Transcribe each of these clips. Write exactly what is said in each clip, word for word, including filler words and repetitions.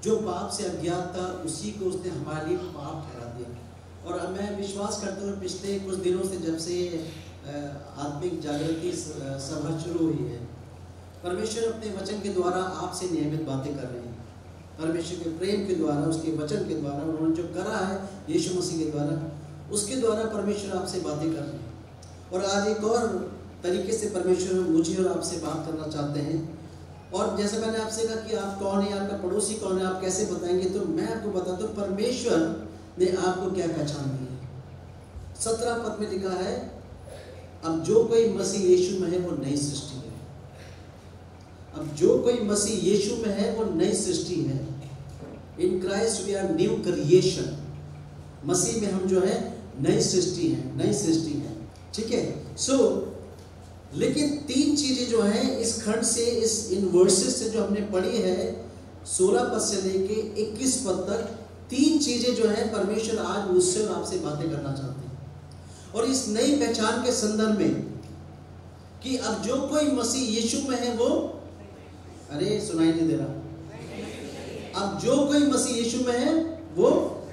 जो पाप से अज्ञात था उसी को उसने हमारे लिए पाप ठहरा दिया। और मैं विश्वास करता हूँ पिछले कुछ दिनों से जब से आत्मिक जागृति सभा शुरू हुई है, परमेश्वर अपने वचन के द्वारा आपसे नियमित बातें कर रहे हैं। परमेश्वर के प्रेम के द्वारा, उसके वचन के द्वारा, उन्होंने जो करा है यीशु मसीह के द्वारा, उसके द्वारा परमेश्वर आपसे बातें कर रहे हैं। और आज एक और तरीके से परमेश्वर मुझे और आपसे बात करना चाहते हैं। और जैसे मैंने आपसे कहा कि आप कौन है, आपका पड़ोसी कौन है, आप कैसे बताएंगे, तो मैं आपको बताता हूँ परमेश्वर ने आपको क्या पहचान दी है। सत्रह पद में लिखा है, अब जो कोई मसीह यीशु में है वो नई सृष्टि है। अब जो कोई मसीह यीशु में है वो नई सृष्टि है। In Christ we are new creation. मसीह में हम जो है नई सृष्टि है, नई सृष्टि है। ठीक है। सो so, लेकिन तीन चीजें जो हैं इस खंड से, इस इन वर्सेस से जो हमने पढ़ी है, सोलह पद से लेके इक्कीस पद तक, तीन चीजें जो हैं परमेश्वर आज मुझसे और आपसे बातें करना चाहते हैं। और इस नई पहचान के संदर्भ में कि अब जो कोई मसीह यीशु में है वो, अरे सुनाई नहीं दे रहा, अब जो कोई मसीह यीशु में है वो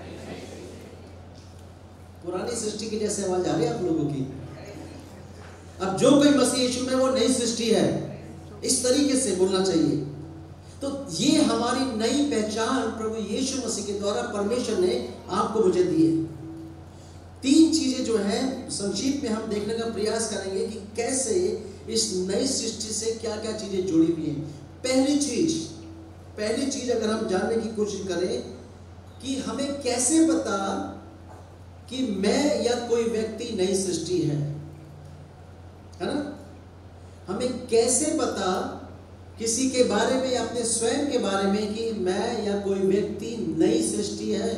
पुरानी सृष्टि की जैसे आवाज आ रही है आप लोगों की। अब जो कोई मसीह यीशु में वो नई सृष्टि है, इस तरीके से बोलना चाहिए। तो ये हमारी नई पहचान प्रभु यीशु मसीह के द्वारा परमेश्वर ने आपको मुझे दी है। तीन चीजें जो हैं संक्षिप्त में हम देखने का प्रयास करेंगे कि कैसे इस नई सृष्टि से क्या क्या चीजें जुड़ी हुई हैं। पहली चीज पहली चीज अगर हम जानने की कोशिश करें कि हमें कैसे पता कि मैं या कोई व्यक्ति नई सृष्टि है, है ना? हमें कैसे पता किसी के बारे में या अपने स्वयं के बारे में कि मैं या कोई व्यक्ति नई सृष्टि है?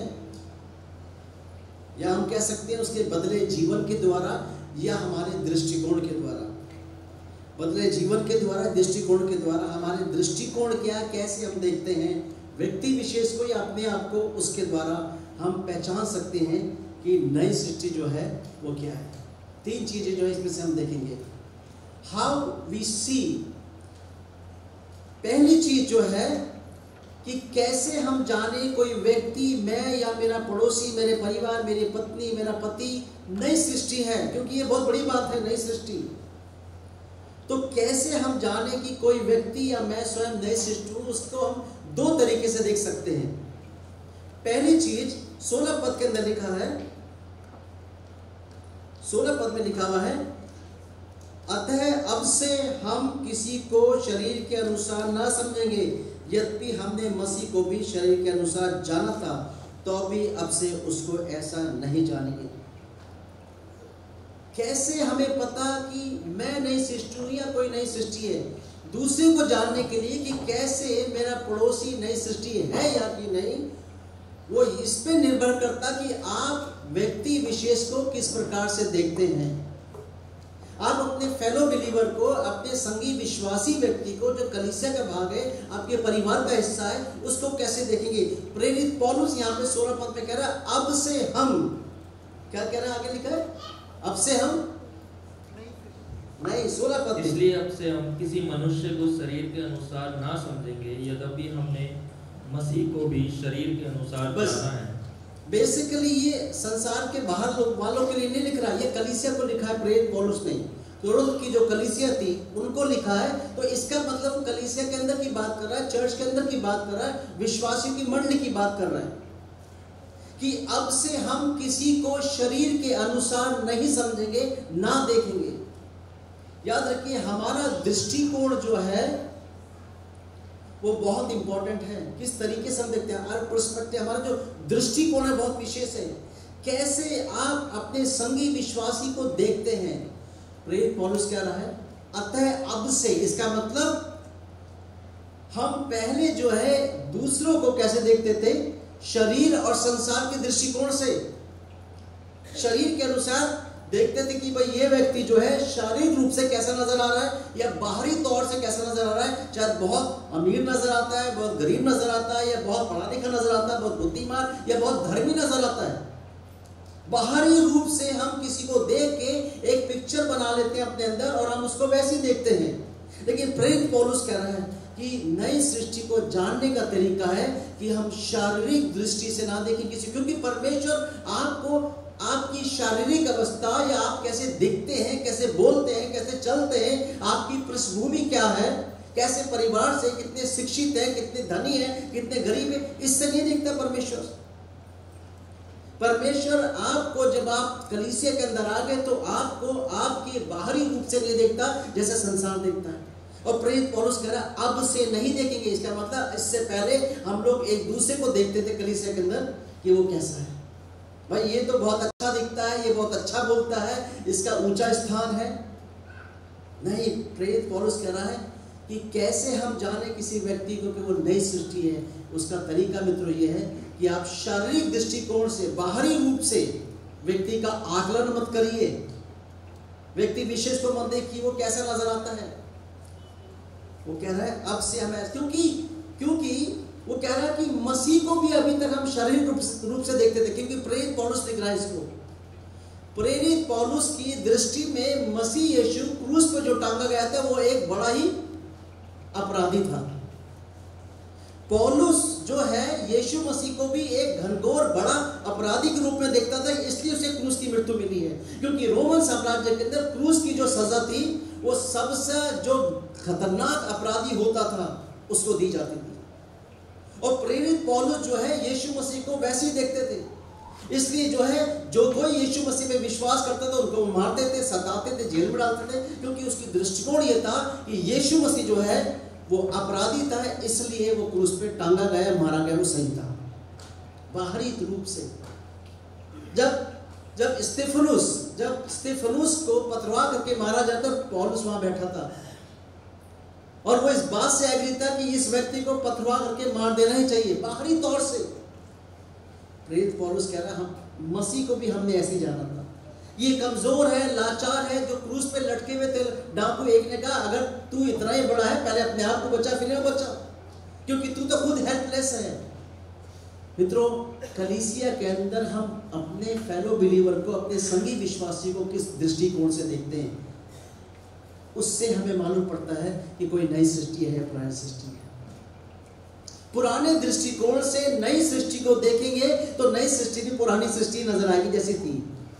या हम कह सकते हैं उसके बदले जीवन के द्वारा या हमारे दृष्टिकोण के द्वारा। बदले जीवन के द्वारा, दृष्टिकोण के द्वारा। हमारे दृष्टिकोण क्या, कैसे हम देखते हैं व्यक्ति विशेष को या अपने आप को, उसके द्वारा हम पहचान सकते हैं कि नई सृष्टि जो है वो क्या है। तीन चीजें जो है इसमें से हम देखेंगे। हाउ वी सी, पहली चीज जो है कि कैसे हम जाने कोई व्यक्ति, मैं या मेरा पड़ोसी, मेरे परिवार, मेरी पत्नी, मेरा पति नई सृष्टि है, क्योंकि ये बहुत बड़ी बात है नई सृष्टि। तो कैसे हम जाने कि कोई व्यक्ति या मैं स्वयं नई सृष्टि हूं, उसको हम दो तरीके से देख सकते हैं। पहली चीज सोलह पद के अंदर लिखा है, सोलह पद में लिखा हुआ है, अतः अब से हम किसी को शरीर के अनुसार ना समझेंगे, यद्यपि हमने मसीह को भी शरीर के अनुसार जाना था, तो भी अब से उसको ऐसा नहीं जानेंगे। कैसे हमें पता कि मैं नई सृष्टि हूं या कोई नई सृष्टि है? दूसरे को जानने के लिए कि कैसे मेरा पड़ोसी नई सृष्टि है या कि नहीं, वो इस पे निर्भर करता कि आप व्यक्ति विशेष को किस प्रकार से देखते हैं। आप अपने फेलो बिलीवर को, अपने संगी विश्वासी व्यक्ति को जो कलीसिया का भाग है, आपके परिवार का हिस्सा है, उसको कैसे देखेंगे? प्रेरित पौलुस यहाँ पे सोलह पद में कह रहा है, अब से हम, क्या कह रहा है आगे लिखा है, अब से हम नहीं, सोलह पद, इसलिए अब से हम किसी मनुष्य को शरीर के अनुसार ना समझेंगे, यद्यपि हमने मसीह को भी शरीर के अनुसार जाना है। बेसिकली ये संसार के बाहर लोग वालों के लिए नहीं लिख रहा, ये कलीसिया को लिखा है प्रेरित पौलुस ने। कोरिन्थ की जो कलीसिया थी उनको लिखा है। तो इसका मतलब कलीसिया के अंदर की बात कर रहा है, चर्च के अंदर की बात कर रहा है, विश्वासियों की मंडली की बात कर रहा है कि अब से हम किसी को शरीर के अनुसार नहीं समझेंगे, ना देखेंगे। याद रखिए, हमारा दृष्टिकोण जो है वो बहुत इंपॉर्टेंट है। किस तरीके से हम देखते हैं, हमारा पर्सपेक्टिव, हमारा जो दृष्टिकोण है बहुत विशेष है। कैसे आप अपने संगी विश्वासी को देखते हैं? प्रेरित पौलुस कह रहा है, अतः अब से, इसका मतलब हम पहले जो है दूसरों को कैसे देखते थे? शरीर और संसार के दृष्टिकोण से, शरीर के अनुसार देखते थे कि भाई ये व्यक्ति जो है शारीरिक रूप से कैसा नजर आ रहा है या बाहरी तौर से कैसा नजर आ रहा है। चाहे बहुत अमीर नजर आता है, बहुत गरीब नजर आता है, या बहुत पढ़ा लिखा नजर आता है, बहुत बुद्धिमान या बहुत धर्मी नजर आता है। बाहरी रूप से हम किसी को देख के एक पिक्चर बना लेते हैं अपने अंदर और हम उसको वैसे ही देखते हैं। लेकिन प्रेरित पौलुस कह रहा है, कि नई सृष्टि को जानने का तरीका है कि हम शारीरिक दृष्टि से ना देखें किसी, क्योंकि परमेश्वर आपको आपकी शारीरिक अवस्था या आप कैसे दिखते हैं, कैसे बोलते हैं, कैसे चलते हैं, आपकी पृष्ठभूमि क्या है, कैसे परिवार से, कितने शिक्षित हैं, कितने धनी हैं, कितने गरीब हैं, इससे नहीं दिखता परमेश्वर। परमेश्वर आपको जब आप कलीसिया के अंदर आ गए तो आपको आपके बाहरी रूप से नहीं देखता जैसे संसार देखता है। और प्रेरित पौलुस कह रहा है अब से नहीं देखेंगे। इसका मतलब इससे पहले हम लोग एक दूसरे को देखते थे कलीसिया के अंदर कि वो कैसा है, भाई ये तो बहुत अच्छा दिखता है, ये बहुत अच्छा बोलता है, इसका ऊंचा स्थान है। नहीं, प्रेरित पौलुस कह रहा है कि कैसे हम जाने किसी व्यक्ति को कि वो नई सृष्टि है। उसका तरीका मित्रों ये है कि आप शारीरिक दृष्टिकोण से, बाहरी रूप से व्यक्ति का आकलन मत करिए, व्यक्ति विशेष को मत देखिए वो कैसा नजर आता है। वो कह रहा है अब से हमें, क्योंकि क्योंकि वो कह रहा है कि मसीह को भी अभी तक हम शारीरिक रूप से देखते थे, क्योंकि प्रेरित पौलुस लिख रहा है इसको। प्रेरित पौलुस की दृष्टि में मसीह यीशु क्रूस पर जो टांगा गया था वो एक बड़ा ही अपराधी था। पौलुस जो है यीशु मसीह को भी एक घनघोर बड़ा अपराधी के रूप में देखता था, इसलिए उसे क्रूस की मृत्यु मिली है। क्योंकि रोमन साम्राज्य के अंदर क्रूस की जो सजा थी वो सबसे जो खतरनाक अपराधी होता था उसको दी जाती थी। और प्रेरित पौलुस जो है यीशु मसीह को वैसे ही देखते थे, इसलिए जो है जो कोई यीशु मसीह में विश्वास करता था उनको मारते थे, सताते थे, जेल में डालते थे, क्योंकि उसकी दृष्टिकोण ये था कि यीशु मसीह जो है वो अपराधी था, इसलिए वो क्रूस पे टांगा गया, मारा गया, वो सही था बाहरी रूप से। जब जब स्तेफनुस जब स्तेफनुस को पथरवा करके मारा जाता, पौलुस वहां बैठा था और वो इस बात से एग्री था कि इस व्यक्ति को पथरवा करके मार देना ही चाहिए बाहरी तौर से। प्रेरित पौलुस कह रहा हम मसीह को भी हमने ऐसे ही जाना था, ये कमजोर है, लाचार है, जो क्रूस पे लटके हुए थे। डाकू एक ने कहा अगर तू इतना ही बड़ा है पहले अपने आप को बचा, फिर बचा, क्योंकि तू तो खुद हेल्पलेस है। मित्रों, कलीसिया के अंदर हम अपने फेलो बिलीवर को, अपने संगी विश्वासी को किस दृष्टिकोण से देखते हैं, उससे हमें मालूम पड़ता है कि कोई नई सृष्टि है या पुरानी सृष्टि है। पुराने दृष्टिकोण से नई सृष्टि को देखेंगे तो नई सृष्टि भी पुरानी सृष्टि नजर आएगी जैसी थी।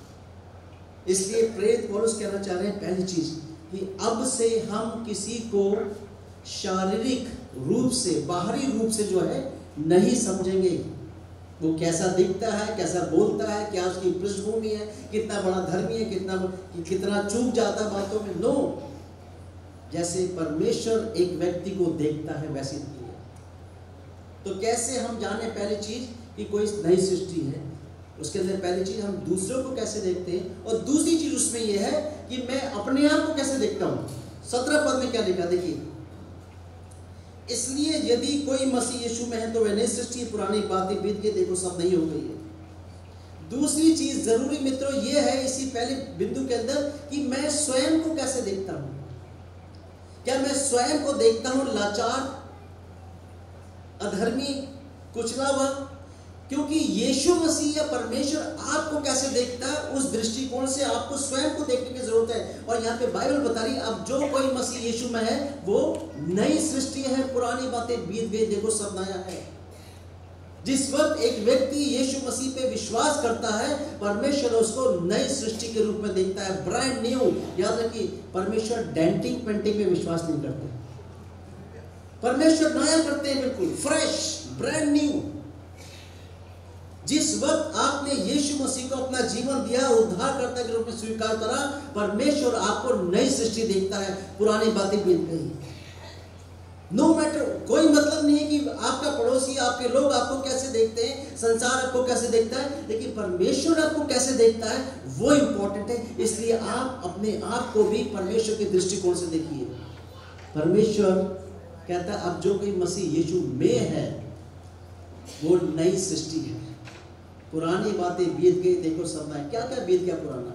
इसलिए प्रेरित पौलुस कहना चाह रहे हैं पहली चीज कि अब से हम किसी को शारीरिक रूप से, बाहरी रूप से जो है नहीं समझेंगे। वो कैसा दिखता है, कैसा बोलता है, क्या उसकी पृष्ठभूमि है, कितना बड़ा धर्मी है, कितना कितना चूक जाता है बातों में। नो, जैसे परमेश्वर एक व्यक्ति को देखता है वैसे ही है। तो कैसे हम जाने पहली चीज कि कोई नई सृष्टि है, उसके अंदर पहली चीज हम दूसरों को कैसे देखते हैं, और दूसरी चीज उसमें यह है कि मैं अपने आप को कैसे देखता हूं। सत्रह पद में क्या लिखा देखिए, इसलिए यदि कोई मसीह यीशु में है तो वह नई सृष्टि, पुरानी बातें बीत गई, देखो सब नई हो गई है। दूसरी चीज जरूरी मित्रों ये है इसी पहले बिंदु के अंदर कि मैं स्वयं को कैसे देखता हूं। क्या मैं स्वयं को देखता हूं लाचार, अधर्मी, कुचला हुआ? क्योंकि यीशु मसीह या परमेश्वर आपको कैसे देखता है, उस दृष्टिकोण से आपको स्वयं को देखने की जरूरत है। और यहाँ पे बाइबल बता रही है अब जो कोई मसीह यीशु में है वो नई सृष्टि है, पुरानी बातें बीत गई, देखो सब नया है। जिस वक्त एक व्यक्ति यीशु मसीह पे विश्वास करता है, परमेश्वर उसको नई सृष्टि के रूप में देखता है, ब्रांड न्यू। याद रखिए, परमेश्वर डेंटिंग पेंटिंग में विश्वास नहीं करते, परमेश्वर नया करते हैं, बिल्कुल फ्रेश, ब्रांड न्यू। जिस वक्त आपने यीशु मसीह को अपना जीवन दिया, उद्धारकर्ता के रूप में स्वीकार करा, परमेश्वर आपको नई सृष्टि देखता है, पुरानी बातें बीत गई। नो मैटर, कोई मतलब नहीं है कि आपका पड़ोसी, आपके लोग आपको कैसे देखते हैं, संसार आपको कैसे देखता है, लेकिन परमेश्वर आपको कैसे देखता है वो इंपॉर्टेंट है। इसलिए आप अपने आप को भी परमेश्वर के दृष्टिकोण से देखिए। परमेश्वर कहता है अब जो कोई मसीह यीशु में है वो नई सृष्टि है, पुरानी बातें बीत गई, देखो सब नया। क्या क्या बीत गया पुराना?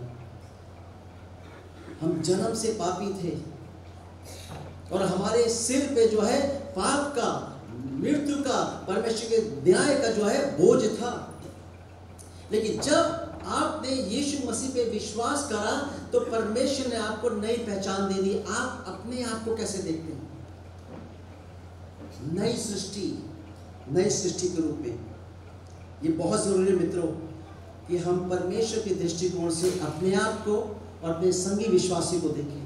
हम जन्म से पापी थे और हमारे सिर पे जो है पाप का, मृत्यु का, परमेश्वर के न्याय का जो है बोझ था। लेकिन जब आपने यीशु मसीह पे विश्वास करा तो परमेश्वर ने आपको नई पहचान दे दी। आप अपने आप को कैसे देखते हैं? नई सृष्टि, नई सृष्टि के रूप में। ये बहुत जरूरी है मित्रों कि हम परमेश्वर के दृष्टिकोण से अपने आप को और अपने संगी विश्वासी को देखें।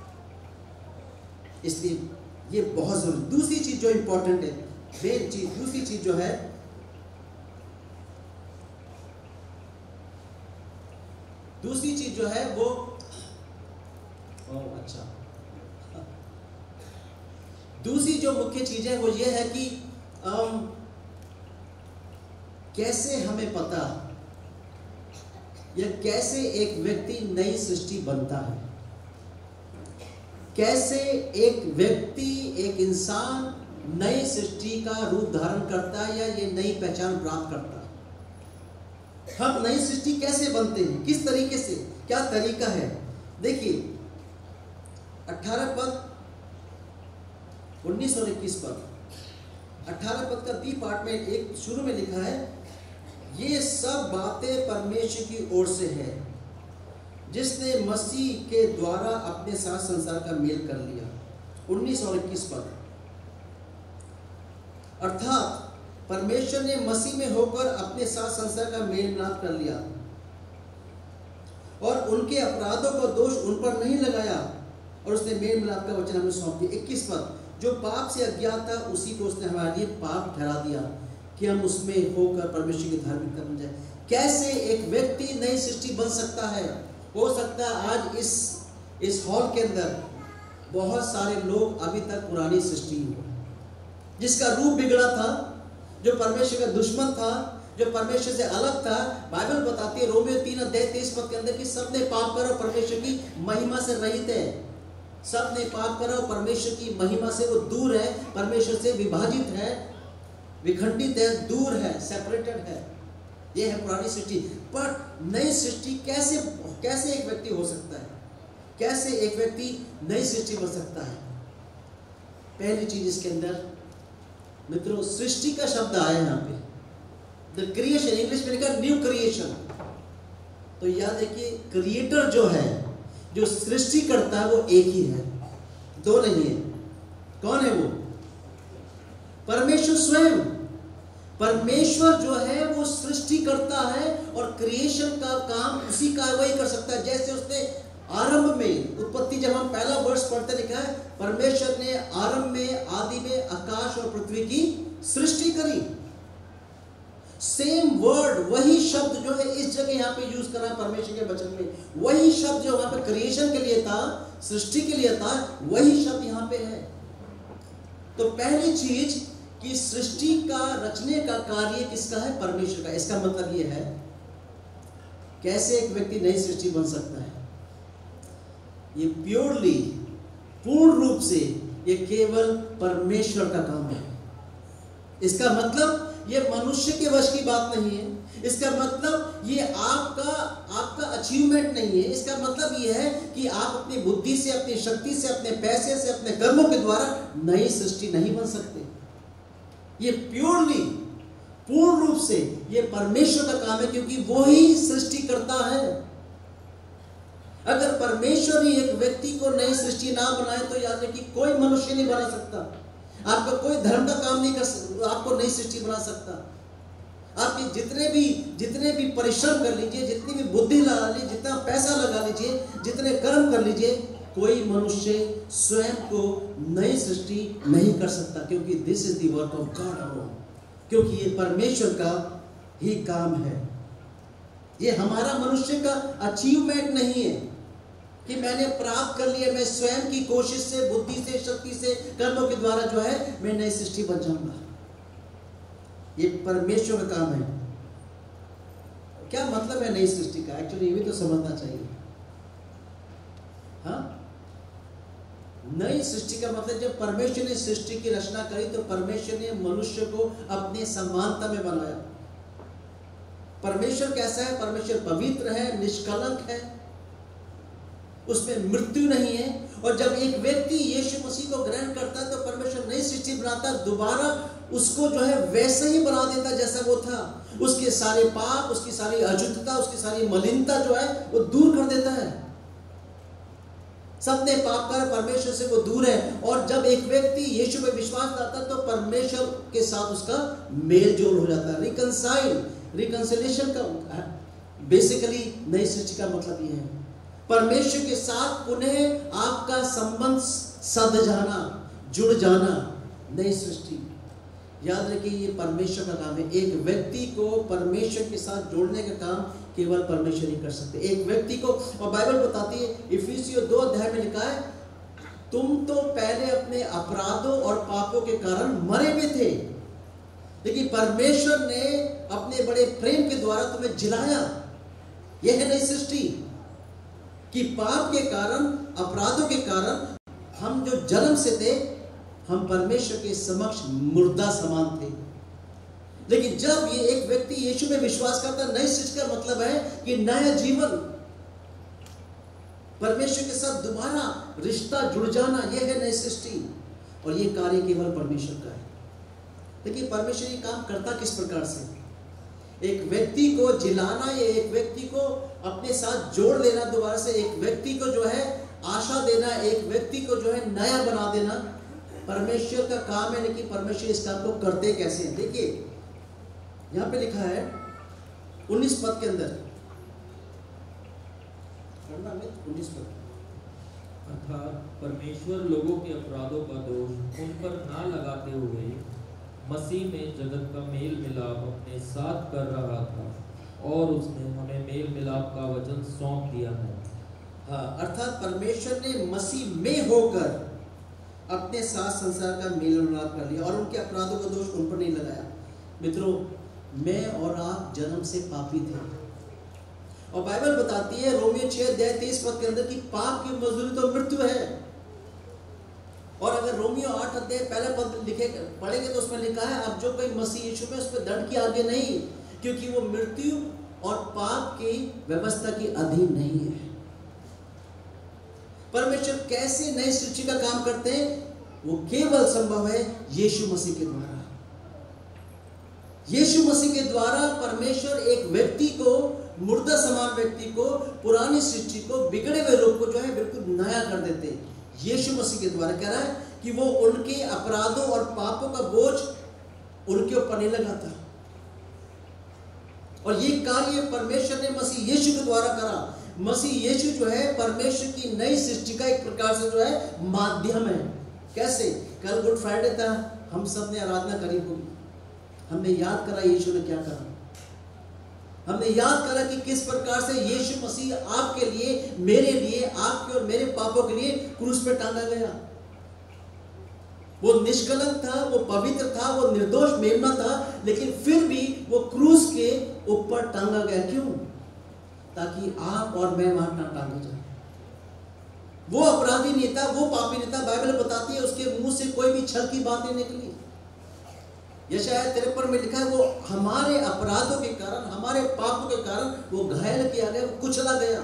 इसलिए ये बहुत जरूरी। दूसरी चीज जो इंपॉर्टेंट है, मेन चीज, दूसरी चीज जो है, दूसरी चीज जो है वो ओ अच्छा दूसरी जो मुख्य चीज है वो ये है कि आम, कैसे हमें पता या कैसे एक व्यक्ति नई सृष्टि बनता है, कैसे एक व्यक्ति, एक इंसान नई सृष्टि का रूप धारण करता है या ये नई पहचान प्राप्त करता है। हम नई सृष्टि कैसे बनते हैं, किस तरीके से, क्या तरीका है? देखिए अठारह पद, उन्नीस और इक्कीस पद, अठारह पद का बी पार्ट में एक शुरू में लिखा है, ये सब बातें परमेश्वर की ओर से है जिसने मसीह के द्वारा अपने साथ संसार का मेल कर लिया। उन्नीस और इक्कीस पद, अर्थात परमेश्वर ने मसीह में होकर अपने साथ संसार का मेल मिलाप कर लिया और उनके अपराधों का दोष उन पर नहीं लगाया और उसने मेल मिलाप का वचन हमें सौंप दिया। इक्कीस पद, जो पाप से अज्ञात था उसी को उसने हमारे लिए पाप ठहरा दिया कि हम उसमें होकर परमेश्वर की धार्मिकता बन जाए। कैसे एक व्यक्ति नई सृष्टि बन सकता है? हो सकता है आज इस इस हॉल के अंदर बहुत सारे लोग अभी तक पुरानी सृष्टि हो, जिसका रूप बिगड़ा था, जो परमेश्वर का दुश्मन था, जो परमेश्वर से अलग था। बाइबल बताती है रोमियो तीन अध्याय तेईस पद के अंदर कि सब ने पाप करा, परमेश्वर की महिमा से रहित है। सब ने पाप करा, परमेश्वर की महिमा से वो दूर है, परमेश्वर से विभाजित है, विखंडित है, दूर है, सेपरेटेड है। ये है पुरानी सृष्टि। पर नई सृष्टि कैसे कैसे एक व्यक्ति हो सकता है? कैसे एक व्यक्ति नई सृष्टि बन सकता है? पहली चीज इसके अंदर मित्रों, सृष्टि का शब्द आया यहाँ पे, द क्रिएशन, इंग्लिश में लिखा न्यू क्रिएशन। तो याद देखिए, क्रिएटर जो है, जो सृष्टि करता है वो एक ही है, दो नहीं है। कौन है वो? परमेश्वर स्वयं। परमेश्वर जो है वो सृष्टि करता है और क्रिएशन का काम उसी का वही कर सकता है। जैसे उसने आरंभ में, उत्पत्ति जब हम पहला वर्ष पढ़ते लिखा है, परमेश्वर ने आरंभ में, आदि में आकाश और पृथ्वी की सृष्टि करी। सेम वर्ड, वही शब्द जो है इस जगह यहाँ पे यूज करा परमेश्वर के वचन में, वही शब्द जो वहां पे क्रिएशन के लिए था, सृष्टि के लिए था, वही शब्द यहाँ पे है। तो पहली चीज कि सृष्टि का रचने का कार्य किसका है? परमेश्वर का। इसका मतलब यह है, कैसे एक व्यक्ति नई सृष्टि बन सकता है? ये प्योरली, पूर्ण रूप से ये केवल परमेश्वर का काम है। इसका मतलब ये मनुष्य के वश की बात नहीं है। इसका मतलब ये आपका आपका अचीवमेंट नहीं है। इसका मतलब ये है कि आप अपनी बुद्धि से, अपनी शक्ति से, अपने पैसे से, अपने कर्मों के द्वारा नई सृष्टि नहीं बन सकते। ये प्योरली, पूर्ण रूप से ये परमेश्वर का काम है, क्योंकि वो ही सृष्टि करता है। अगर परमेश्वर ही एक व्यक्ति को नई सृष्टि ना बनाए तो याद रखिए कोई मनुष्य नहीं बना सकता। आपका कोई धर्म का काम नहीं कर आपको नई सृष्टि बना सकता। आपके जितने भी जितने भी परिश्रम कर लीजिए, जितनी भी बुद्धि लगा लीजिए, जितना पैसा लगा लीजिए, जितने कर्म कर लीजिए, कोई मनुष्य स्वयं को नई सृष्टि नहीं कर सकता, क्योंकि this is the work of God alone, क्योंकि ये परमेश्वर का ही काम है। ये हमारा मनुष्य का अचीवमेंट नहीं है कि मैंने प्राप्त कर लिया, मैं स्वयं की कोशिश से, बुद्धि से, शक्ति से, कर्मों के द्वारा जो है मैं नई सृष्टि बन जाऊंगा। ये परमेश्वर का काम है। क्या मतलब है नई सृष्टि का? एक्चुअली ये भी तो समझना चाहिए। हाँ, नई सृष्टि का मतलब जब परमेश्वर ने सृष्टि की रचना करी तो परमेश्वर ने मनुष्य को अपने समानता में बनाया। परमेश्वर कैसा है? परमेश्वर पवित्र है, निष्कलंक है, उसमें मृत्यु नहीं है। और जब एक व्यक्ति यीशु मसीह को ग्रहण करता है तो परमेश्वर नई सृष्टि बनाता, दोबारा उसको जो है वैसे ही बना देता जैसा वो था। उसके सारे पाप, उसकी सारी अशुद्धता, उसकी सारी मलिनता जो है वो दूर कर देता है। सबने पाप कर परमेश्वर से वो दूर है। और जब एक व्यक्ति यीशु में विश्वास करता है तो परमेश्वर के साथ उसका मेल जोल हो जाता है। रिकंसाइल रिकंसिलेशन का बेसिकली नई सृष्टि का मतलब ये है, परमेश्वर के साथ पुनः आपका संबंध सध जाना, जुड़ जाना, नई सृष्टि। याद रखिए ये परमेश्वर का काम है। एक व्यक्ति को परमेश्वर के साथ जोड़ने का काम केवल परमेश्वर ही कर सकते। एक व्यक्ति को, और बाइबल बताती है इफिसियों दो अध्याय में लिखा है, तुम तो पहले अपने अपराधों और पापों के कारण मरे हुए थे, लेकिन परमेश्वर ने अपने बड़े प्रेम के द्वारा तुम्हें जिलाया। यह है नई सृष्टि कि पाप के कारण, अपराधों के कारण हम जो जन्म से थे, हम परमेश्वर के समक्ष मुर्दा समान थे। लेकिन जब ये एक व्यक्ति यीशु में विश्वास करता है, नई सृष्टि का मतलब है कि नया जीवन, परमेश्वर के साथ दोबारा रिश्ता जुड़ जाना, यह है नई सृष्टि। और ये कार्य केवल परमेश्वर का है। देखिए परमेश्वर ये काम करता किस प्रकार से, एक व्यक्ति को जिलाना या एक व्यक्ति को अपने साथ जोड़ लेना दोबारा से, एक व्यक्ति को जो है आशा देना, एक व्यक्ति को जो है नया बना देना, परमेश्वर का काम है। लेकिन परमेश्वर इस काम को करते कैसे हैं? देखिए यहां पे लिखा है उन्नीस पद के अंदर, उन्नीस पद, अर्थात परमेश्वर लोगों के अपराधों का दोष उन पर ना लगाते हुए मसीह में जगत का मेल मिलाप अपने साथ कर रहा था, और उसने हमें मेल मिलाप का वचन सौंप दिया है। हाँ, अर्थात परमेश्वर ने मसीह में होकर अपने साथ संसार का मेल मिलाप कर लिया और उनके अपराधों का दोष उन पर नहीं लगाया। मित्रों, मैं और आप जन्म से पापी थे, और बाइबल बताती है रोमियो छह अध्याय तेईस पद के अंदर कि पाप की मजदूरी तो मृत्यु है। और अगर रोमियो आठ अध्याय पहले पद लिखे पढ़ेंगे तो उसमें लिखा है, अब जो कोई मसीह यीशु में, उस पर दंड की आगे नहीं, क्योंकि वो मृत्यु और पाप की व्यवस्था की अधीन नहीं है। परमेश्वर कैसे नई सृष्टि का काम करते हैं? वो केवल संभव है यीशु मसीह के द्वारा। यीशु मसीह के द्वारा परमेश्वर एक व्यक्ति को, मुर्दा समान व्यक्ति को, पुरानी सृष्टि को, बिगड़े हुए रूप को जो है बिल्कुल नया कर देते। यीशु मसीह के द्वारा कह रहा है कि वो उनके अपराधों और पापों का बोझ उनके ऊपर नहीं लगाता। और ये कार्य परमेश्वर ने मसीह यीशु के द्वारा करा। मसीह यीशु जो है परमेश्वर की नई सृष्टि का एक प्रकार से जो है माध्यम है। कैसे? कल गुड फ्राइडे था, हम सब ने आराधना करी होगी, हमने याद करा यीशु ने क्या करा, हमने याद करा कि किस प्रकार से यीशु मसीह आपके लिए, मेरे लिए, आपके और मेरे पापों के लिए क्रूस पे टांगा गया। वो निष्कलंक था, वो पवित्र था, वो निर्दोष मेमना था, लेकिन फिर भी वो क्रूस के ऊपर टांगा गया। क्यों? ताकि आप और मैं वहां ना टांगे जाए। वो अपराधी नहीं था, वो पापी नहीं था। बाइबल बताती है उसके मुंह से कोई भी छल की बात नहीं निकली। यशायाह तिरपन में लिखा है, वो हमारे अपराधों के कारण, हमारे पापों के कारण वो घायल किया गया, वो कुचला गया।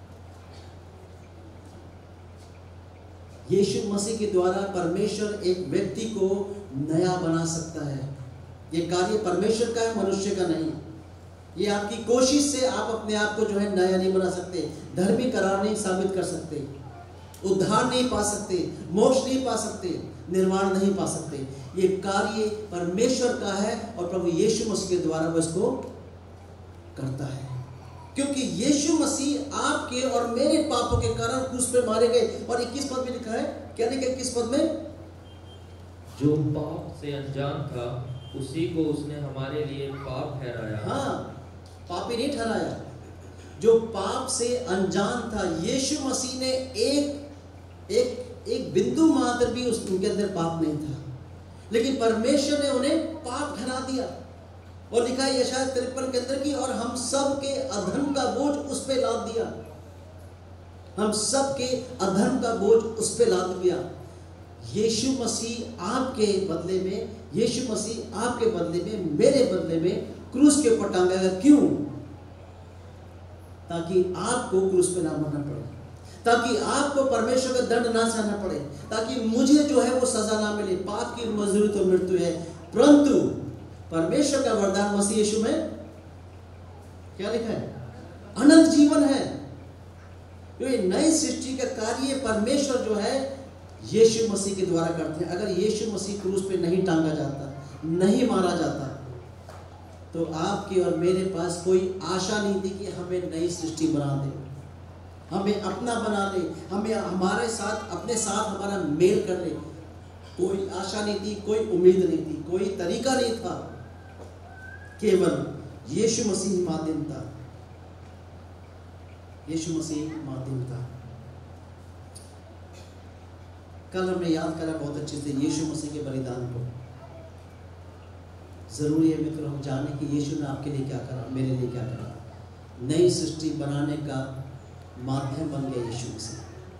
यीशु मसीह के द्वारा परमेश्वर एक व्यक्ति को नया बना सकता है। ये कार्य परमेश्वर का है, मनुष्य का नहीं। ये आपकी कोशिश से आप अपने आप को जो है नया नहीं बना सकते, धर्मी करार नहीं साबित कर सकते, उद्धार नहीं पा सकते, मोक्ष नहीं पा सकते, निर्वाण नहीं पा सकते। ये कार्य परमेश्वर का है और प्रभु यीशु मसीह के द्वारा वो इसको करता है। क्योंकि यीशु मसीह आपके और मेरे पापों के कारण क्रूस पे मारे गए। और इक्कीस पद में लिखा है, क्या लिखा है इक्कीस पद में? जो पाप से अनजान था उसी को उसने हमारे लिए पाप ठहराया। हाँ, पापी नहीं ठहराया। जो पाप से अनजान था, यीशु मसीह ने एक एक एक बिंदु मात्र भी उनके अंदर पाप नहीं था, लेकिन परमेश्वर ने उन्हें पाप ठहरा दिया। और लिखा है यशायाह तिरपन के अंदर की, और हम सब के अधर्म का बोझ उस पे लाद दिया। हम सब के अधर्म का बोझ उस पे लाद दिया। यीशु मसीह आपके बदले में, यीशु मसीह आपके बदले में, मेरे बदले में क्रूस के ऊपर टांगा गया। क्यों? ताकि आपको क्रूस पे ना मरना पड़े, ताकि आपको परमेश्वर का दंड ना सहना पड़े, ताकि मुझे जो है वो सजा ना मिले। पाप की मजदूरी तो मृत्यु है, परंतु परमेश्वर का वरदान मसीह यीशु में क्या लिखा है? अनंत जीवन है। क्योंकि नई सृष्टि का कार्य परमेश्वर जो है यीशु मसीह के द्वारा करते हैं। अगर यीशु मसीह क्रूस पे नहीं टांगा जाता, नहीं मारा जाता, तो आपके और मेरे पास कोई आशा नहीं थी कि हमें नई सृष्टि बना दे, हमें अपना बना ले, हमें हमारे साथ अपने साथ हमारा मेल कर ले। कोई आशा नहीं थी, कोई उम्मीद नहीं थी, कोई तरीका नहीं था, केवल यीशु मसीह माध्यम था। यीशु मसीह माध्यम था। कल हमने याद करा बहुत अच्छे से यीशु मसीह के बलिदान को। जरूरी है मित्रों हम जाने कि यीशु ने आपके लिए क्या करा, मेरे लिए क्या करा। नई सृष्टि बनाने का माध्यम बन गया यीशु मसीह।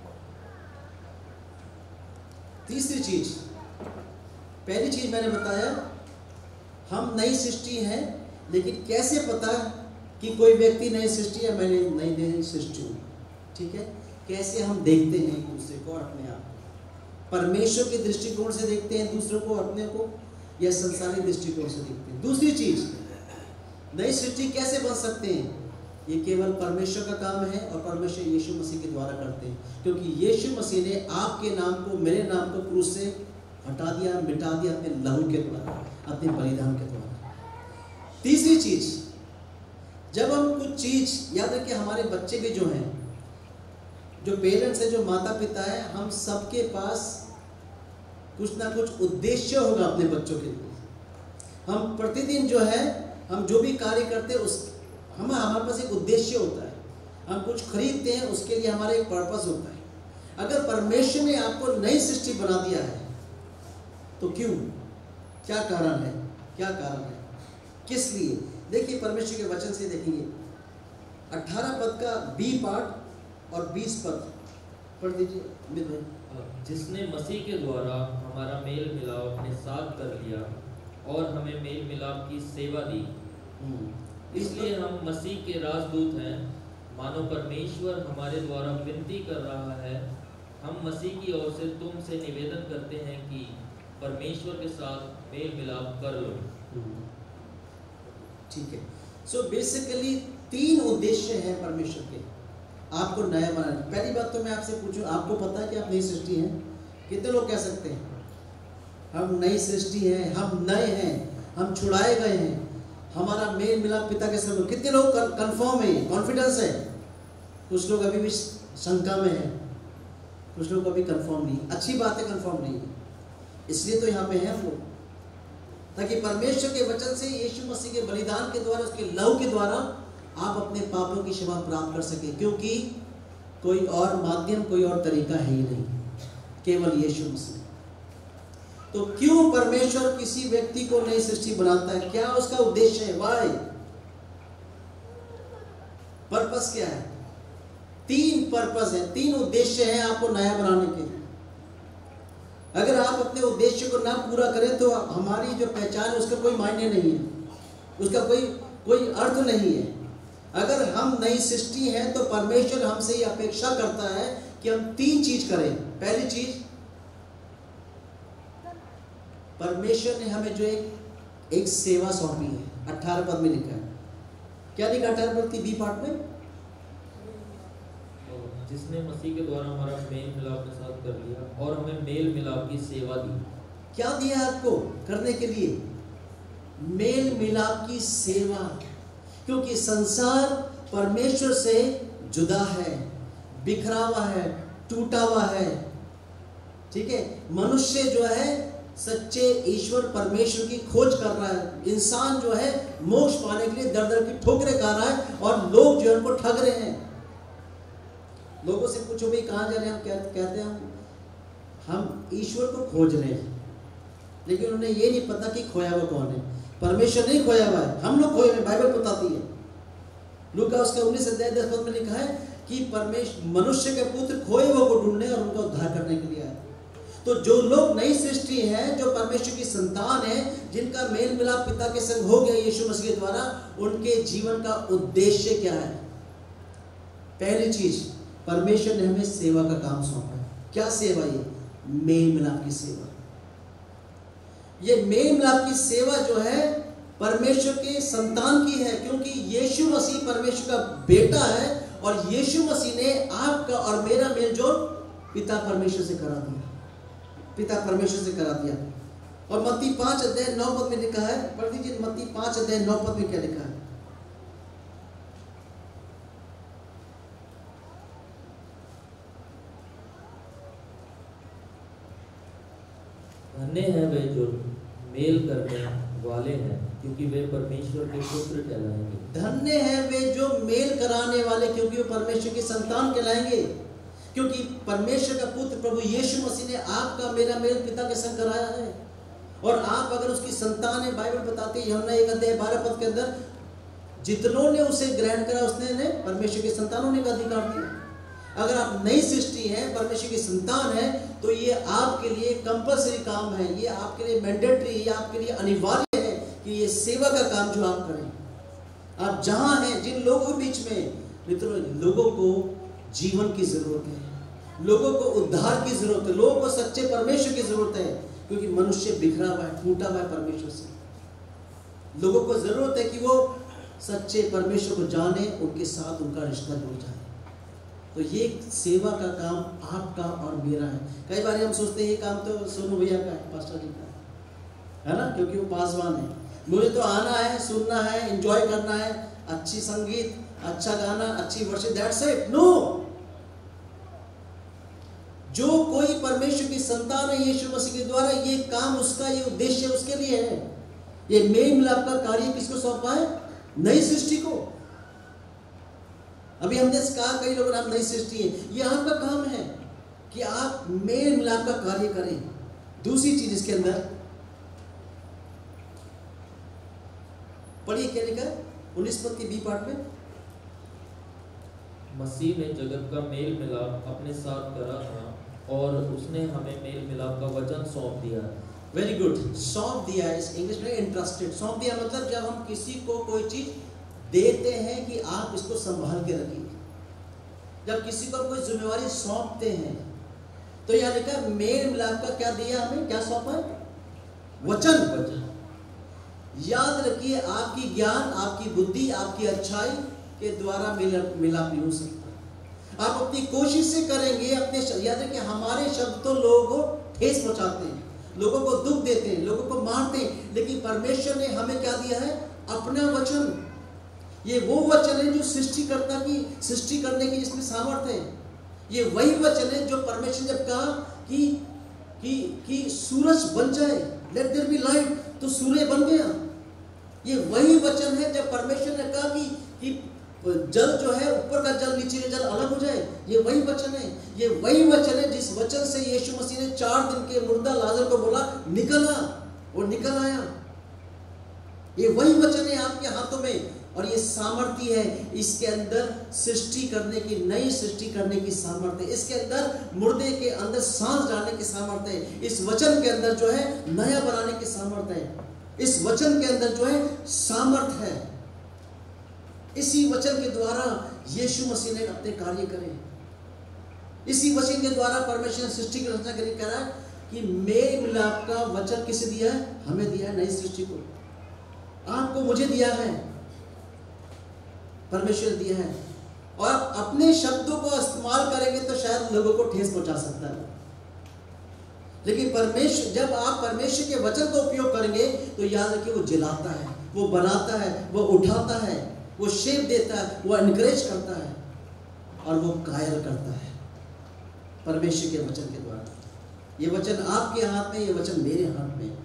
तीसरी चीज, पहली चीज मैंने बताया हम नई सृष्टि हैं, लेकिन कैसे पता कि कोई व्यक्ति नई सृष्टि है, मैंने नई नई सृष्टि हूँ। ठीक है, कैसे हम देखते हैं एक दूसरे को और अपने आप को। परमेश्वर के दृष्टिकोण से देखते हैं दूसरों को, अपने को, या संसारी दृष्टिकोण से देखते हैं। दूसरी चीज, नई सृष्टि कैसे बन सकते हैं, ये केवल परमेश्वर का काम है और परमेश्वर यीशु मसीह के द्वारा करते हैं, क्योंकि यीशु मसीह ने आपके नाम को, मेरे नाम को क्रूस से हटा दिया, मिटा दिया अपने लहू के द्वारा, अपने बलिदान के द्वारा। तीसरी चीज, जब हम कुछ चीज, याद रखिए हमारे बच्चे भी जो हैं, जो पेरेंट्स हैं, जो माता पिता हैं, हम सबके पास कुछ ना कुछ उद्देश्य होगा अपने बच्चों के लिए। हम प्रतिदिन जो है, हम जो भी कार्य करते हैं उस हम हमारे पास एक उद्देश्य होता है। हम कुछ खरीदते हैं, उसके लिए हमारा एक पर्पस होता है। अगर परमेश्वर ने आपको नई सृष्टि बना दिया है तो क्यों, क्या कारण है, क्या कारण है, किस लिए? देखिए परमेश्वर के वचन से देखेंगे, अठारह पद का बी पार्ट और बीस पद पढ़ दीजिए अमित भाई। जिसने मसीह के द्वारा हमारा मेल मिलाप अपने साथ कर लिया और हमें मेल मिलाप की सेवा दी, इसलिए हम मसीह के राजदूत हैं। मानो परमेश्वर हमारे द्वारा विनती कर रहा है, हम मसीह की ओर से तुमसे निवेदन करते हैं कि परमेश्वर के साथ मेल मिलाप कर लो। ठीक है, सो बेसिकली तीन उद्देश्य हैं परमेश्वर के आपको नया बनाने। पहली बात तो मैं आपसे पूछूं, आपको पता है कि आप नई सृष्टि हैं? कितने लोग कह सकते हैं हम नई सृष्टि हैं, हम नए हैं, हम छुड़ाए गए हैं, हमारा मेल मिलाप पिता के साथ? कितने लोग कंफर्म है, कॉन्फिडेंस है? कुछ लोग अभी भी शंका में हैं, कुछ लोग अभी कंफर्म नहीं। अच्छी बात है, कंफर्म नहीं है, इसलिए तो यहाँ पे हैं हम लोग, ताकि परमेश्वर के वचन से, यीशु मसीह के बलिदान के द्वारा, उसके लहू के द्वारा आप अपने पापों की क्षमा प्राप्त कर सके। क्योंकि कोई और माध्यम, कोई और तरीका है ही नहीं, केवल यीशु मसीह। तो क्यों परमेश्वर किसी व्यक्ति को नई सृष्टि बनाता है? क्या उसका उद्देश्य है? वाई, पर्पस क्या है? तीन पर्पस है, तीन उद्देश्य हैं आपको नया बनाने के। अगर आप अपने उद्देश्य को ना पूरा करें तो हमारी जो पहचान है उसका कोई मायने नहीं है, उसका कोई कोई अर्थ नहीं है। अगर हम नई सृष्टि हैं तो परमेश्वर हमसे ये अपेक्षा करता है कि हम तीन चीज करें। पहली चीज, परमेश्वर ने हमें जो एक एक सेवा सौंपी है, अठारह पद में लिखा है। क्या लिखा अठारह पद की बी पार्ट में? जिसने मसीह के द्वारा हमारा मेल मिलाप के साथ कर लिया और हमें मेल मिलाप की सेवा दी। क्या दिया आपको करने के लिए? मेल मिलाप की सेवा। क्योंकि संसार परमेश्वर से जुदा है, बिखरा हुआ है, टूटा हुआ है। ठीक है, मनुष्य जो है सच्चे ईश्वर परमेश्वर की खोज कर रहा है। इंसान जो है मोक्ष पाने के लिए दर दर की ठोकरें खा रहा है और लोग जो है उनको ठग रहे हैं। लोगों से पूछो भाई कहाँ जा रहे हैं, हम क्या कहते हैं? हम ईश्वर को खोज रहे हैं, लेकिन उन्हें ये नहीं पता कि खोया हुआ कौन है। परमेश्वर नहीं खोया हुआ है, हम लोग खोए हुए, बाइबल बताती है। लूका उसका उन्नीस अध्याय दस पद में लिखा है कि परमेश्वर मनुष्य के पुत्र खोए हुए को ढूंढने और उनका उद्धार करने के लिए आए। तो जो लोग नई सृष्टि है, जो परमेश्वर की संतान है, जिनका मेल मिलाप पिता के संग हो गया यीशु मसीह के द्वारा, उनके जीवन का उद्देश्य क्या है? पहली चीज, परमेश्वर ने हमें सेवा का काम सौंपा है। क्या सेवा? ये मेल मिलाप की सेवा। ये मेल मिलाप की सेवा जो है परमेश्वर के संतान की है, क्योंकि यीशु मसीह परमेश्वर का बेटा है और यीशु मसीह ने आपका और मेरा मेलजोल पिता परमेश्वर से करा दिया, पिता परमेश्वर से करा दिया। और मत्ती पांच अध्याय नौ पद में लिखा है, पढ़ दीजिए मत्ती पांच अध्याय नौ पद में क्या लिखा है। धन्य है वे जो मेल करने वाले हैं, क्योंकि वे परमेश्वर के पुत्र कहलाएंगे। धन्य है वे जो मेल कराने वाले, क्योंकि वे परमेश्वर के संतान कहलाएंगे। क्योंकि परमेश्वर का पुत्र प्रभु यीशु मसीह ने आपका मेरा मेल पिता के संग कराया है, और आप अगर उसकी संतान है, बाइबल बताती है यूहन्ना एक अध्याय बारह पद के अंदर, जितनों ने उसे ग्रहण करा उसने ने परमेश्वर के संतान होने का अधिकार दिया। अगर आप नई सृष्टि हैं, परमेश्वर की संतान है, तो ये आपके लिए कंपल्सरी काम है, ये आपके लिए मैंडेटरी, ये आपके लिए अनिवार्य है कि ये सेवा का काम जो आप करें। आप जहां हैं, जिन लोगों के बीच में, मित्रों, लोगों को जीवन की जरूरत है, लोगों को उद्धार की जरूरत है, लोगों को सच्चे परमेश्वर की जरूरत है, क्योंकि मनुष्य बिखरा हुआ है, टूटा हुआ है परमेश्वर से। लोगों को जरूरत है कि वो सच्चे परमेश्वर को जाने, उनके साथ उनका रिश्ता जुड़ जाए। तो ये सेवा का काम आपका और मेरा है। कई बार हम सोचते हैं ये काम तो सोनू भैया का है, पास्टर जी का है, है ना, क्योंकि वो पासवान है। मुझे तो आना है, सुनना है, एंजॉय करना है, अच्छी संगीत, अच्छा गाना, अच्छी वर्शिप, दैट्स इट। नो, जो कोई परमेश्वर की संतान है यीशु मसीह के द्वारा, ये काम उसका, ये उद्देश्य उसके लिए है। ये मेल मिलाप का कार्य किसको सौंपा है? नई सृष्टि को। अभी हमने कहा कई लोगों ने आप नई सृष्टि है, ये आपका काम है कि आप मेल मिलाप का कार्य करें। दूसरी चीज इसके अंदर पढ़िए क्या लिखा है उन्नीस पद के बी पार्ट में। मसीह ने जगत का मेल मिलाप अपने साथ करा था, और उसने हमें मेल मिलाप का वचन सौंप दिया। वेरी गुड, सौंप दिया है, इस इंग्लिश में इंटरेस्टेड। सौंप दिया मतलब जब हम किसी को कोई चीज देते हैं कि आप इसको संभाल के रखिए, जब किसी को कोई जिम्मेवारी सौंपते हैं, तो यह लिखा मेल मिलाप का क्या दिया हमें, क्या सौंपा है? वचन। वचन याद रखिए, आपकी ज्ञान, आपकी बुद्धि, आपकी अच्छाई के द्वारा मिलाप नहीं हो सकता। आप अपनी कोशिश से करेंगे, अपने याद रखिए, हमारे शब्द तो लोगों को ठेस पहुंचाते हैं, लोगों को दुख देते हैं, लोगों को मारते हैं, लेकिन परमेश्वर ने हमें क्या दिया है? अपना वचन। ये वो वचन है जो सृष्टिकर्ता की सृष्टि करने की जिसमें सामर्थ्य है। ये वही वचन है जो परमेश्वर जब कहा कि कि कि सूरज बन जाए, लेट देयर बी लाइट, तो सूर्य बन गया। ये वही वचन है जब परमेश्वर ने कहा कि कि जल जो है, ऊपर का जल नीचे का जल अलग हो जाए, ये वही वचन है। ये वही वचन है जिस वचन से यीशु मसीह ने चार दिन के मुर्दा लाजर को बोला निकल आ, और निकल आया। ये वही वचन है आपके हाथों में, और ये सामर्थ्य है, इसके अंदर सृष्टि करने की, नई सृष्टि करने की सामर्थ्य है। इसके अंदर मुर्दे के अंदर सांस डालने की सामर्थ्य है। इस वचन के अंदर जो है नया बनाने की सामर्थ्य है। इस वचन के अंदर जो है सामर्थ्य है। इसी वचन के द्वारा यीशु मसीह ने अपने कार्य करे। इसी वचन के द्वारा परमेश्वर ने सृष्टि की रचना करके कहा कि मेल मिलाप का वचन किसे दिया है? हमें दिया है, नई सृष्टि को। आपको, मुझे दिया है, परमेश्वर दिया है। और अपने शब्दों को इस्तेमाल करेंगे तो शायद लोगों को ठेस पहुंचा सकता है, लेकिन परमेश्वर, जब आप परमेश्वर के वचन का उपयोग करेंगे तो याद रखिए, वो जिलाता है, वो बनाता है, वो उठाता है, वो शेप देता है, वो एनकरेज करता है, और वो कायल करता है परमेश्वर के वचन के द्वारा। ये वचन आपके हाथ में, ये वचन मेरे हाथ में।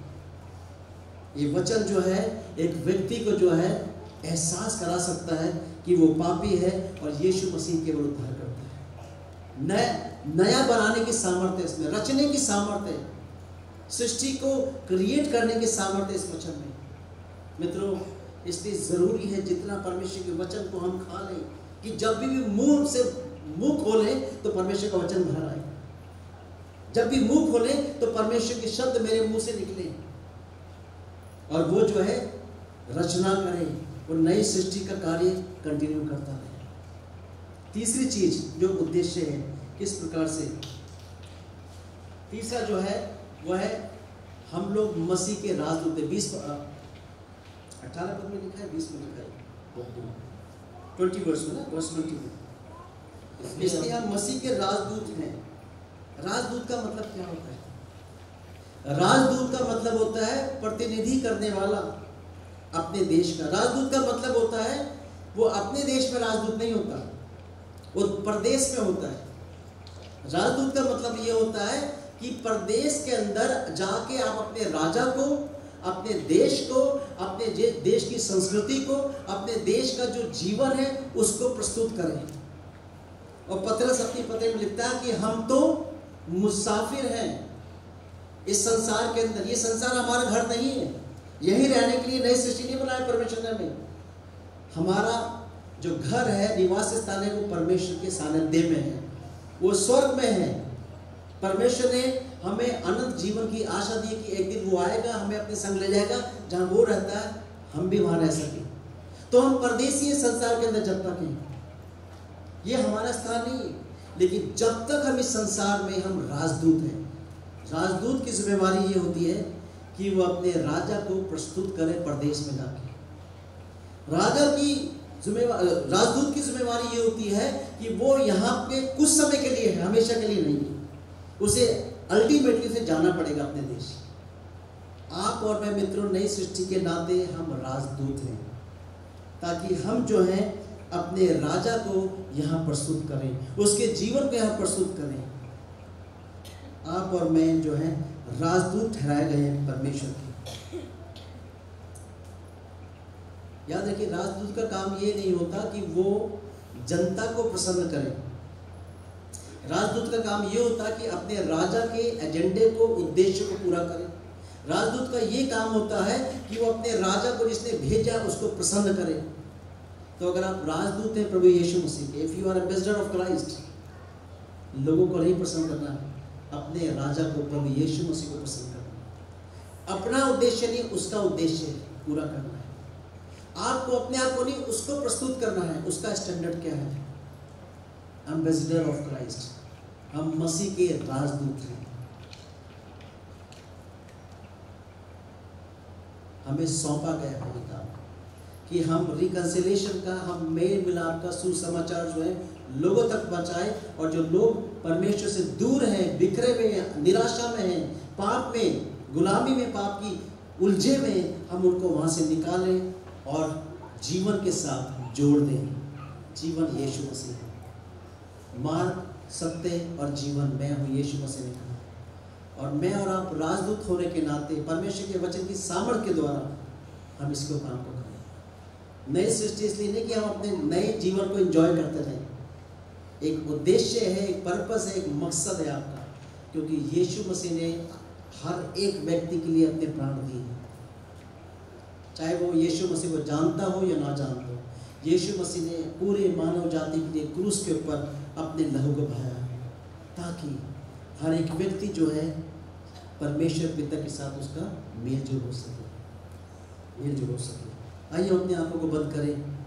ये वचन जो है एक व्यक्ति को जो है एहसास करा सकता है कि वो पापी है, और यीशु मसीह केवल उद्धार करता है। नया नया बनाने की सामर्थ्य इसमें, रचने की सामर्थ्य, सृष्टि को क्रिएट करने की सामर्थ्य इस वचन में। मित्रों, इसलिए जरूरी है जितना परमेश्वर के वचन को हम खा लें, कि जब भी मुंह से मुंह खोलें तो परमेश्वर का वचन बाहर आए। जब भी मुंह खोलें तो परमेश्वर के शब्द मेरे मुंह से निकले, और वो जो है रचना करे, वो नई सृष्टि का कार्य कंटिन्यू करता है। तीसरी चीज जो उद्देश्य है, किस प्रकार से, तीसरा जो है वो है हम लोग मसीह के राजदूत। बीस अठारह पद में लिखा है, बीस में लिखा है, ट्वेंटी वर्स में ना, वर्स ट्वेंटी में इसलिए हम मसीह के राजदूत हैं। राजदूत का मतलब क्या होता है? राजदूत का मतलब होता है प्रतिनिधि करने वाला अपने देश का। राजदूत का मतलब होता है वो अपने देश में राजदूत नहीं होता, वो प्रदेश में होता है। राजदूत का मतलब ये होता है कि प्रदेश के अंदर जाके आप अपने राजा को, अपने देश को, अपने देश की संस्कृति को, अपने देश का जो जीवन है उसको प्रस्तुत करें। और पतरस अपनी पत्री में लिखता है कि हम तो मुसाफिर हैं इस संसार के अंदर। ये संसार हमारा घर नहीं है, यही रहने के लिए नई सृष्टि नहीं बनाया परमेश्वर ने हमें। हमारा जो घर है, निवास स्थान है, वो परमेश्वर के सानिध्य में है, वो स्वर्ग में है। परमेश्वर ने हमें अनंत जीवन की आशा दी कि एक दिन वो आएगा, हमें अपने संग ले जाएगा, जहां वो रहता है हम भी वहां रह सके। तो हम परदेसी हैं संसार के अंदर जब तक हैं, ये हमारा स्थान नहीं है। लेकिन जब तक हम इस संसार में, हम राजदूत हैं। राजदूत की जिम्मेवारी ये होती है कि वो अपने राजा को प्रस्तुत करे परदेश में जाके। राजा की जिम्मेवारी, राजदूत की जिम्मेवारी ये होती है कि वो यहाँ पे कुछ समय के लिए है, हमेशा के लिए नहीं है। उसे अल्टीमेटली से जाना पड़ेगा अपने देश। आप और मैं मित्रों, नई सृष्टि के नाते हम राजदूत हैं, ताकि हम जो हैं अपने राजा को यहाँ प्रस्तुत करें, उसके जीवन को यहाँ प्रस्तुत करें। आप और मैं जो है राजदूत ठहराए गए हैं परमेश्वर के। याद रखिए, राजदूत का काम ये नहीं होता कि वो जनता को प्रसन्न करे। राजदूत का काम ये होता कि अपने राजा के एजेंडे को, उद्देश्य को पूरा करे। राजदूत का ये काम होता है कि वो अपने राजा को जिसने भेजा उसको प्रसन्न करे। तो अगर आप राजदूत हैं प्रभु यीशु मसीह के, if you are ambassador of Christ, लोगों को नहीं प्रसन्न करना है, अपने राजा को, प्रभु यीशु मसीह को प्रसन्न करना। अपना उद्देश्य नहीं, उसका उद्देश्य पूरा करना है। आपको अपने आप को नहीं, उसको प्रस्तुत करना है। उसका स्टैंडर्ड क्या है? एम्बेसडर ऑफ क्राइस्ट, हम मसीह के राजदूत हैं। हमें सौंपा गया है ये काम कि हम रिकंसिलेशन का, हम मेल मिलाप का सुसमाचार जो है लोगों तक पहुंचाए, और जो लोग परमेश्वर से दूर हैं, बिखरे हुए हैं, निराशा में हैं, पाप में, गुलामी में, पाप की उलझे में, हम उनको वहां से निकालें और जीवन के साथ जोड़ दें। जीवन यीशु मसीह है, मार्ग, सत्य और जीवन मैं हूँ, यीशु मसीह ने कहा। और मैं और आप राजदूत होने के नाते परमेश्वर के वचन की सामर्थ के द्वारा हम इसको काम को करें। नई सृष्टि इसलिए नहीं कि हम अपने नए जीवन को एंजॉय करते रहें। एक उद्देश्य है, एक पर्पस है, एक मकसद है आपका, क्योंकि यीशु मसीह ने हर एक व्यक्ति के लिए अपने प्राण दिए, चाहे वो यीशु मसीह को जानता हो या ना जानता हो। यीशु मसीह ने पूरे मानव जाति के लिए क्रूस के ऊपर अपने लहू को बहाया, ताकि हर एक व्यक्ति जो है परमेश्वर पिता के साथ उसका मेल जोल हो सके, मेल जोल हो सके। आइए अपने आंखों को बंद करें।